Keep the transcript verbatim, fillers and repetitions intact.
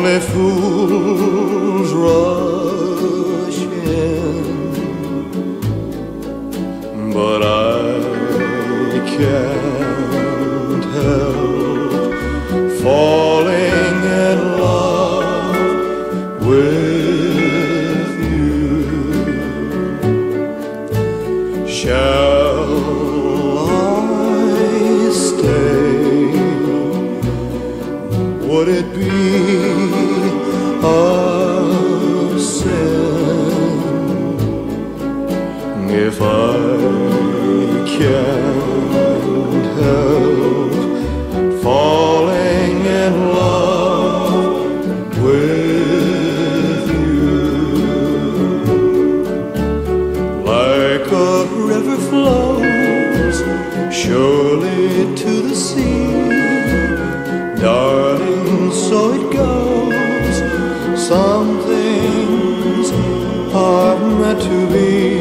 Only fools rush in, but I can't help falling in love with you. Shall I stay? Would it be a sin if I can't help falling in love with you? Like a river flows surely to the sea, darling, so it goes. Some things are meant to be.